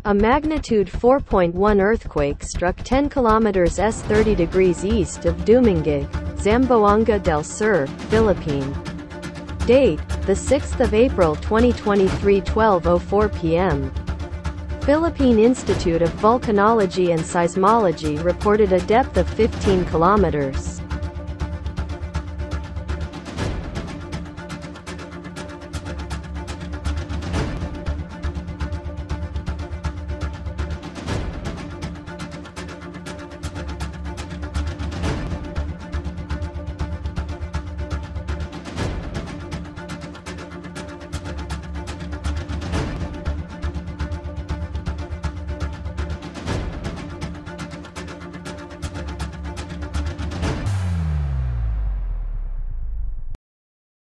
A magnitude 4.1 earthquake struck 10 kilometers s 30 degrees east of Dumingag, Zamboanga Del Sur, Philippine. Date: the 6th of April 2023, 12:04 p.m. Philippine Institute of Volcanology and Seismology reported a depth of 15 kilometers.